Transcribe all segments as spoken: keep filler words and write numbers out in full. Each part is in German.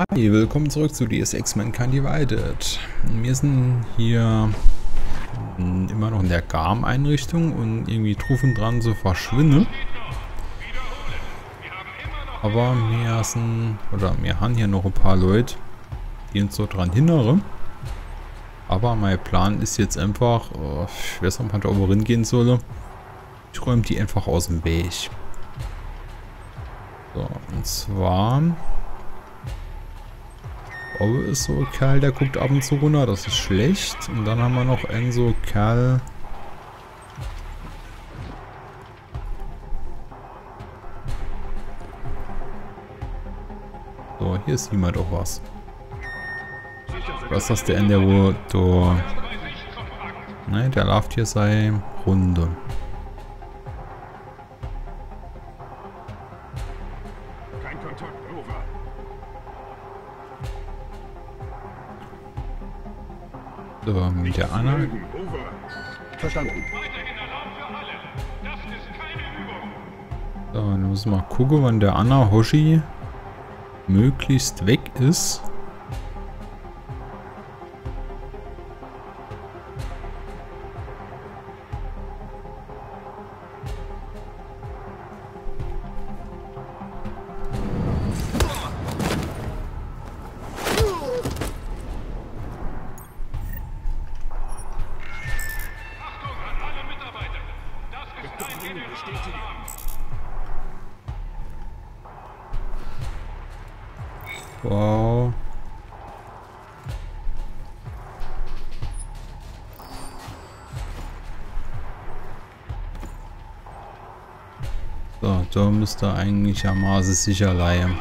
Hi, willkommen zurück zu Deus Ex Mankind Divided. Wir sind hier immer noch in der G A M-Einrichtung und irgendwie trufen dran zu verschwinden. Aber wir sind, oder wir haben hier noch ein paar Leute, die uns so dran hindern. Aber mein Plan ist jetzt einfach, oh, ich weiß nicht, ob man da oben hingehen soll. Ich räume die einfach aus dem Weg. So, und zwar... Obe ist so ein Kerl, der guckt ab und zu runter, das ist schlecht. Und dann haben wir noch einen so Kerl. So, hier sieht man doch was. Was ist das der in der wo da... Ne, der läuft hier seine Runde. Kein Kontakt, over. So, mit der Anna. Verstanden. So, dann müssen wir mal gucken, wann der Anna Hoshi möglichst weg ist. Wow. So, da müsste eigentlich am Maße sicher leihen.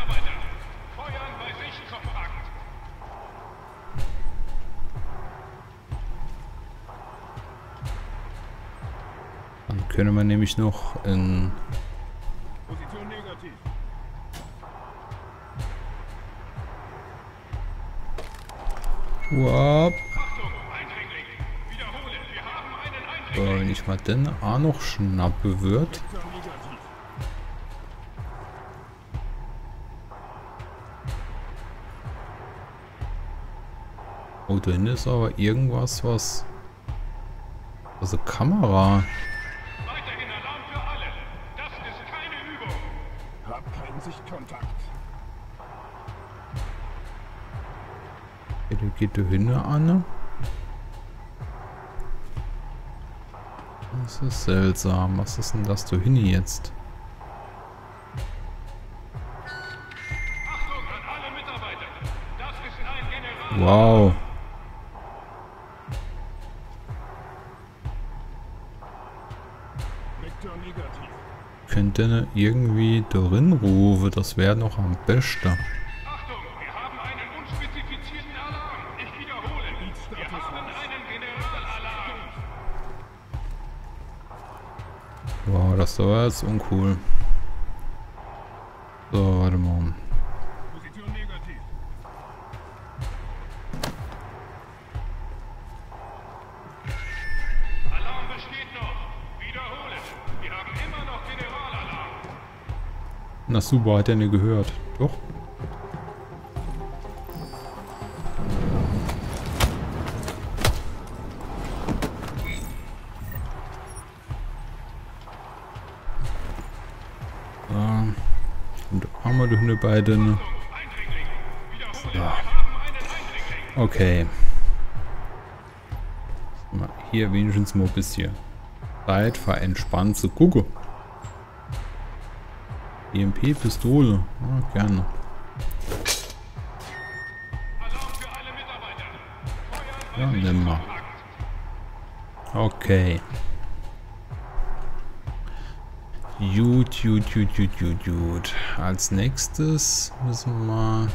Dann können wir nämlich noch in... Position negativ. Wow. So, wenn ich mal den auch noch schnappe wird. Oh, da hinten ist aber irgendwas, was... Also Kamera. Weiterhin Alarm für alle. Das ist keine Übung. Hab keinen Sichtkontakt. Okay, der geht da hinten an. Das ist seltsam. Was ist denn das da hinten jetzt? Achtung an alle Mitarbeiter. Das ist ein General. Wow. Vektor negativ. Könnte irgendwie darin rufen. Das wäre noch am besten. Achtung, wir haben einen unspezifizierten Alarm. Ich wiederhole. Wir haben einen Generalalarm. Wow, das war jetzt uncool. So, warte mal. Position negativ. Alarm besteht noch. Wiederhole. Wir haben immer noch Generalalarm. Na super, hat er nicht gehört. Doch. Ah, und haben wir doch eine beiden. Ja. Okay. Mal hier wenigstens mal ein bisschen Zeit für entspannt zu gucken. E M P-Pistole. Ah, gerne. Ja, nimm mal. Okay. Gut, gut, gut, gut, gut, gut. Als nächstes müssen wir...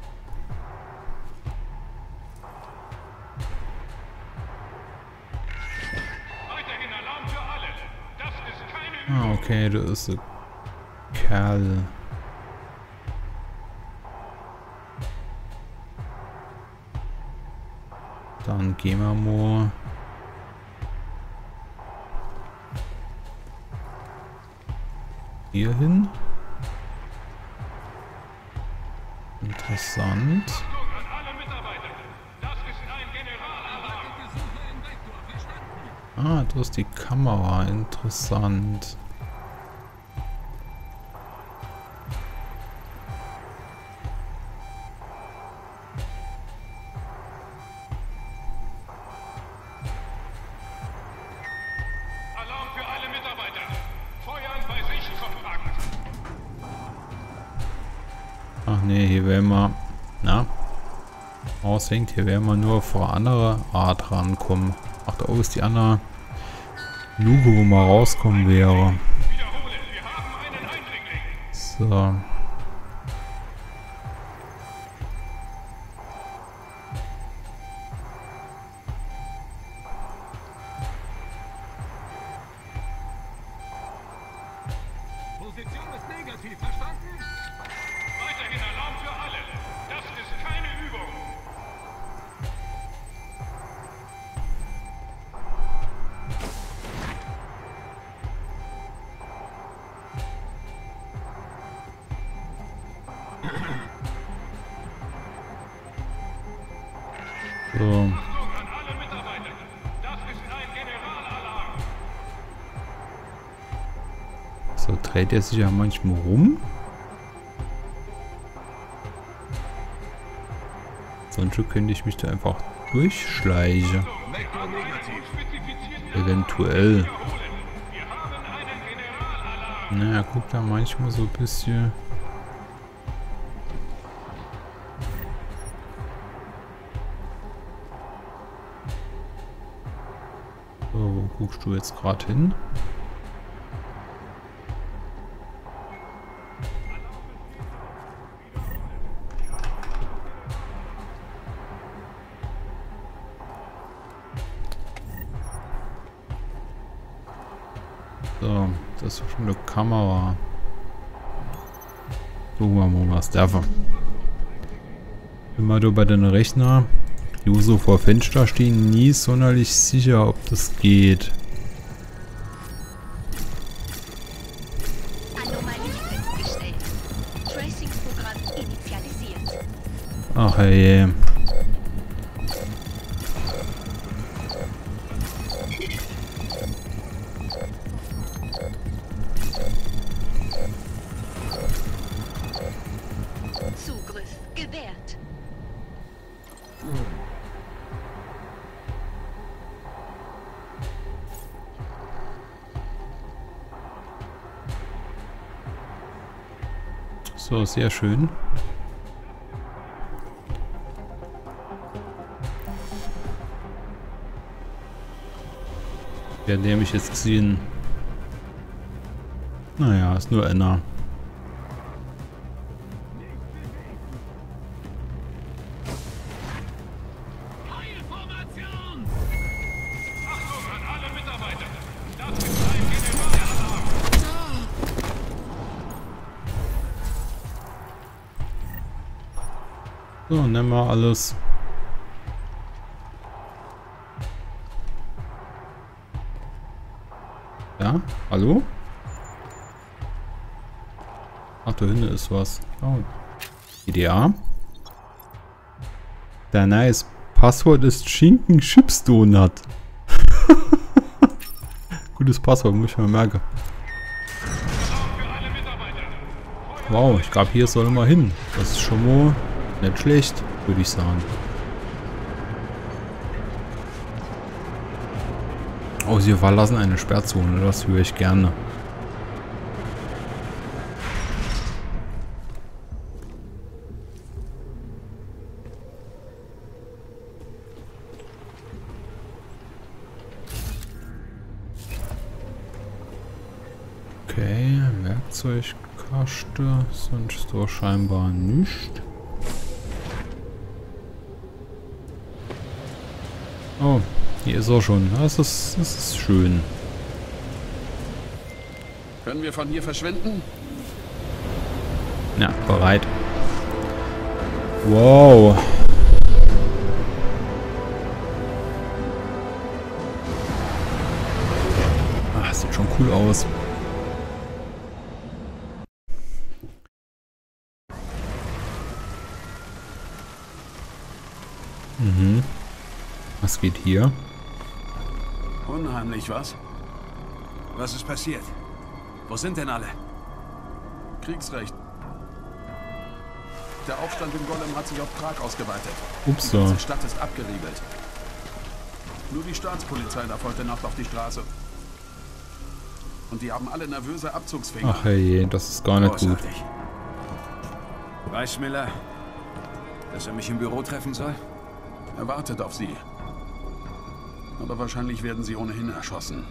Weiterhin Alarm für alle. Das ist keine Ah, okay, da ist ein Kerl. Dann gehen wir mal... hier hin. Interessant. An alle Mitarbeiter. Das ist ein Generalalarm. Ah, du hast die Kamera. Interessant. Alarm für alle Mitarbeiter. Feuern bei Sichtkontakt. Ach nee, hier wäre mal... Na? Aushängt, hier wäre mal nur auf eine andere Art rankommen. Ach, da oben ist die andere Luke, wo man rauskommen wäre. Wiederhole, wir haben einen Eindringling. So. Position ist negativ, verstanden? Weiterhin Alarm für alle. Das ist keine Übung. So. Achtung an alle Mitarbeiter. Das ist ein Generalalarm. So dreht er sich ja manchmal rum. Sonst könnte ich mich da einfach durchschleichen. Vektor negativ. Eventuell. Wir haben einen Generalalarm. Naja, guckt da manchmal so ein bisschen. So, wo guckst du jetzt gerade hin? So, das ist schon eine Kamera. Gucken wir mal, was darf er. Immer du bei den Rechner, die so vor Fenster stehen, nie sonderlich sicher, ob das geht. Anomalie festgestellt. Tracing-Programm initialisiert. Ach hey. Zugriff gewährt. So, sehr schön. Ja, der mich jetzt gesehen. Naja, ist nur einer. Achtung an alle Mitarbeiter. Das ist ein Generalalarm. So, nehmen wir alles. Ja, hallo? Ach, da hinten ist was. Oh. I D A. Dein neues Passwort ist Schinken Chips Donut. Gutes Passwort, muss ich mir merken. Alarm für alle Mitarbeiter. Wow, ich glaube, hier soll mal hin. Das ist schon mal nicht schlecht, würde ich sagen. Oh, sie verlassen eine Sperrzone, das höre ich gerne. Okay, Werkzeugkaste, sonst so scheinbar nicht. Oh, hier ist er schon. Das ist, das ist schön. Können wir von hier verschwinden? Ja, bereit. Wow. Ah, sieht schon cool aus. Mhm. Was geht hier? Unheimlich, was? Was ist passiert? Wo sind denn alle? Kriegsrecht. Der Aufstand im Golem hat sich auf Prag ausgeweitet. Ups, Die so. ganze Stadt ist abgeriegelt. Nur die Staatspolizei darf heute Nacht auf die Straße. Und die haben alle nervöse Abzugsfinger. Ach hey, das ist gar nicht gut. Großartig. Weiß Miller, dass er mich im Büro treffen soll? Er wartet auf sie. Aber wahrscheinlich werden sie ohnehin erschossen.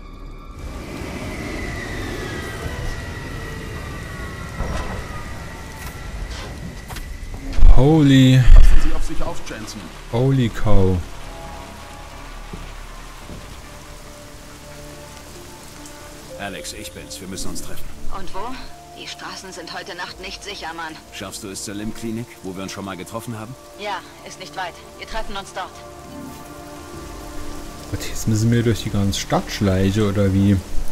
Holy, Passen Sie auf sich auf, Jensen. holy cow. Alex, ich bin's. Wir müssen uns treffen. Und wo? Die Straßen sind heute Nacht nicht sicher, Mann. Schaffst du es zur Lim-Klinik, wo wir uns schon mal getroffen haben? Ja, ist nicht weit. Wir treffen uns dort. Gott, jetzt müssen wir durch die ganze Stadt schleichen, oder wie?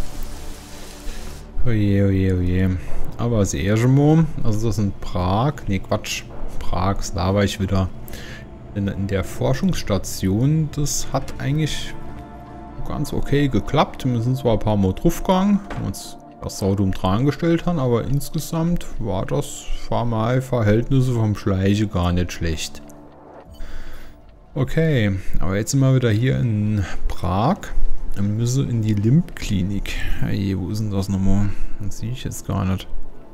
Oje, oje, oje. Aber das erste Mal, also das in Prag, ne Quatsch, Prag, da war ich wieder. In, in der Forschungsstation, das hat eigentlich ganz okay geklappt. Wir sind zwar ein paar Mal draufgegangen, uns das Auto dran gestellt haben, aber insgesamt war das für mal Verhältnisse vom Schleiche gar nicht schlecht. Okay, aber jetzt sind wir wieder hier in Prag. Wir müssen in die Lim-Klinik. Hey, wo ist denn das nochmal? Das sehe ich jetzt gar nicht.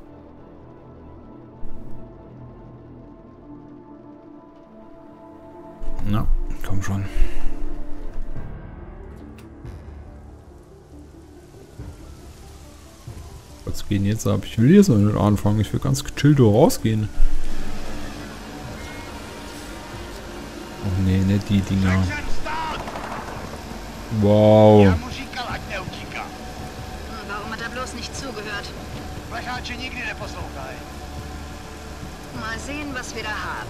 Na, komm schon. Was geht denn jetzt ab? Ich will jetzt noch nicht anfangen. Ich will ganz gechillt rausgehen. Oh nee, nicht die Dinger. Wow. Warum hat er bloß nicht zugehört? Mal sehen, was wir da haben.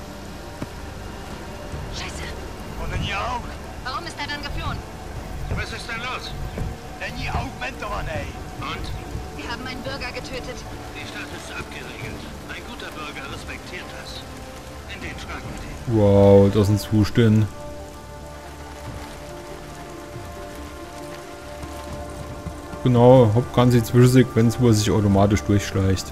Scheiße. Warum ist er dann geflohen? Was ist denn los? Und? Wir haben einen Bürger getötet. Die Stadt ist abgeriegelt. Ein guter Bürger respektiert das. In den Schrank mit ihm. Wow, das sind Zustände. Genau, hab ganze Zwischensequenz, wo er sich automatisch durchschleicht.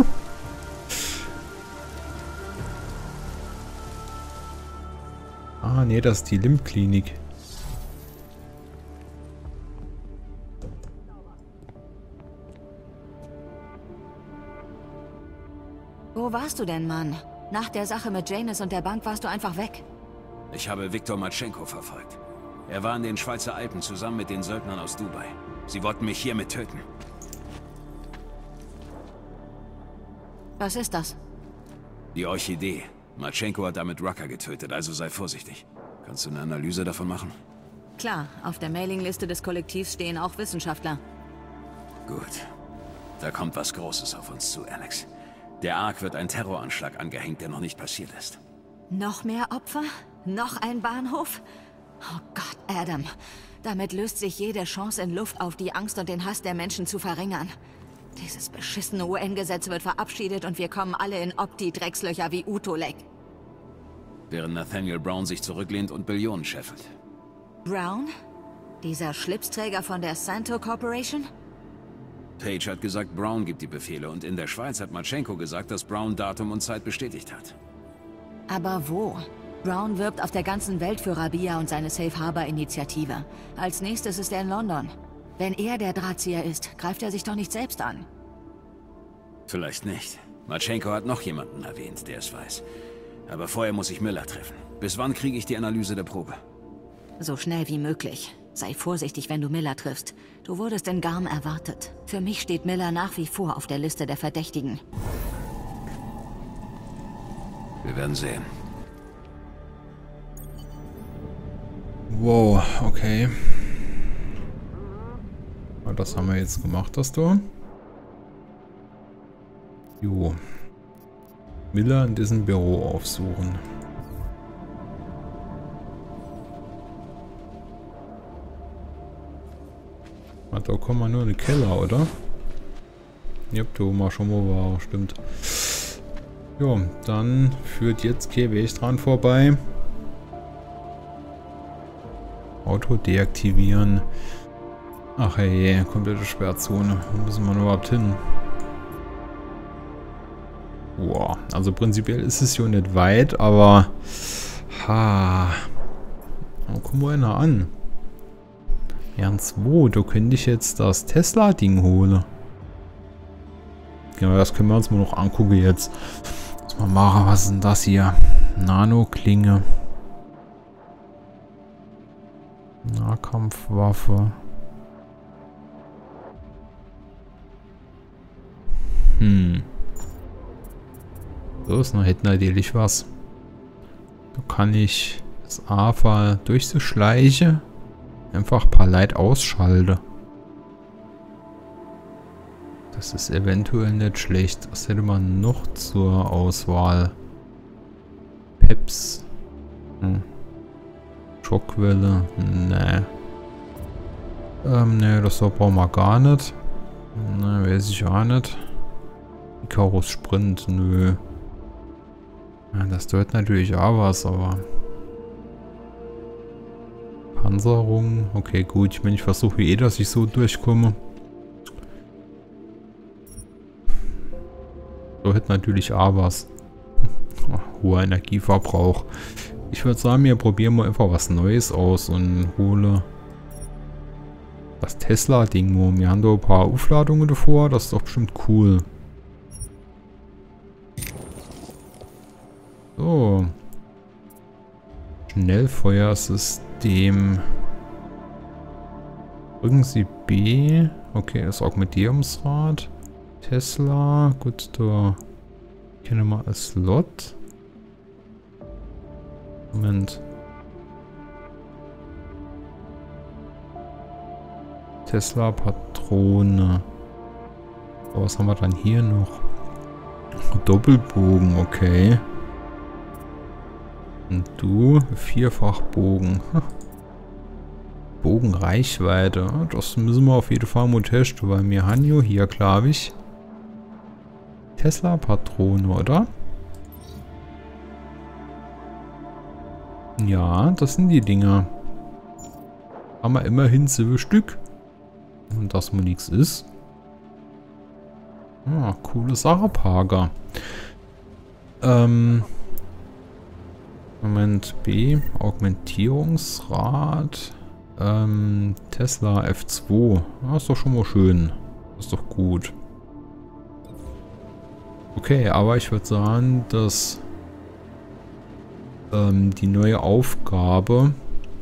Ah, nee, das ist die Lim-Klinik. Wo warst du denn, Mann? Nach der Sache mit Janus und der Bank warst du einfach weg. Ich habe Viktor Matschenko verfolgt. Er war in den Schweizer Alpen zusammen mit den Söldnern aus Dubai. Sie wollten mich hiermit töten. Was ist das? Die Orchidee. Matschenko hat damit Rucker getötet, also sei vorsichtig. Kannst du eine Analyse davon machen? Klar, auf der Mailingliste des Kollektivs stehen auch Wissenschaftler. Gut. Da kommt was Großes auf uns zu, Alex. Der Ark wird ein Terroranschlag angehängt, der noch nicht passiert ist. Noch mehr Opfer? Noch ein Bahnhof? Oh Gott, Adam. Damit löst sich jede Chance in Luft auf, die Angst und den Hass der Menschen zu verringern. Dieses beschissene U N-Gesetz wird verabschiedet und wir kommen alle in Opti-Dreckslöcher wie Utolek. Während Nathaniel Brown sich zurücklehnt und Billionen scheffelt. Brown? Dieser Schlipsträger von der Santo Corporation? Page hat gesagt, Brown gibt die Befehle und in der Schweiz hat Matschenko gesagt, dass Brown Datum und Zeit bestätigt hat. Aber wo? Brown wirbt auf der ganzen Welt für Rabia und seine Safe Harbor Initiative. Als nächstes ist er in London. Wenn er der Drahtzieher ist, greift er sich doch nicht selbst an. Vielleicht nicht. Matschenko hat noch jemanden erwähnt, der es weiß. Aber vorher muss ich Miller treffen. Bis wann kriege ich die Analyse der Probe? So schnell wie möglich. Sei vorsichtig, wenn du Miller triffst. Du wurdest in Garm erwartet. Für mich steht Miller nach wie vor auf der Liste der Verdächtigen. Wir werden sehen. Wow, okay. Das haben wir jetzt gemacht, das da. Jo. Miller in diesem Büro aufsuchen. Ah, da kommen wir nur in den Keller, oder? Ja, da wo wir schon mal war, stimmt. Jo, dann führt jetzt kein Weg dran vorbei. Auto deaktivieren. Ach hey, komplette Sperrzone. Wo müssen wir überhaupt hin? Boah, also prinzipiell ist es ja nicht weit, aber... Ha. Wo kommen wir denn da an? Ernst, wo? Da könnte ich jetzt das Tesla-Ding holen. Genau, das können wir uns mal noch angucken jetzt. Mal machen, was ist denn das hier? Nano-Klinge. Nahkampfwaffe. Hm. So ist noch hätten natürlich was. Da kann ich das A F A durchzuschleichen. Einfach ein paar Leute ausschalten. Das ist eventuell nicht schlecht. Was hätte man noch zur Auswahl? Peps. Hm. Schockwelle. Nee. Ähm, nee, das brauchen wir gar nicht. Ne, weiß ich auch nicht. Icarus Sprint, nö. Ja, das tut natürlich auch was, aber... Panzerung. Okay, gut. Ich meine, ich versuche eh, dass ich so durchkomme. So hätte natürlich auch was. Hoher Energieverbrauch. Ich würde sagen, wir probieren mal einfach was Neues aus und hole das Tesla-Ding. Wir haben da ein paar Aufladungen davor. Das ist doch bestimmt cool. So. Schnellfeuersystem. Drücken Sie B. Okay, das Augmentierungsrad. Tesla. Gut, da kennen wir einen Slot. Moment. Tesla Patrone. So, was haben wir dann hier noch? Doppelbogen, okay. Und du? Vierfachbogen. Bogenreichweite. Das müssen wir auf jeden Fall mal testen, weil wir haben ja hier, glaube ich, Tesla Patrone, oder? Ja, das sind die Dinger. Haben wir immerhin sieben Stück. Und das mal nichts ist. Ah, coole Sache, Parker. Ähm. Moment, B. Augmentierungsrad. Ähm, Tesla F zwei. Das ist doch schon mal schön. Das ist doch gut. Okay, aber ich würde sagen, dass ähm, die neue Aufgabe,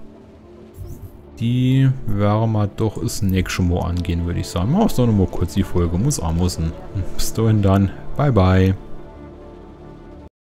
die werden wir doch das nächste Mal angehen, würde ich sagen. Mach doch noch mal kurz die Folge. Muss auch müssen. Bis dahin dann. Bye, bye.